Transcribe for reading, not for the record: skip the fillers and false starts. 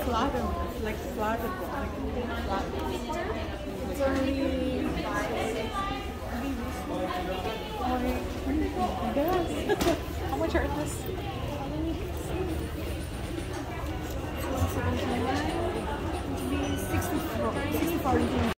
flatter, like flatter, flat. It's only I guess. How much are this? 64.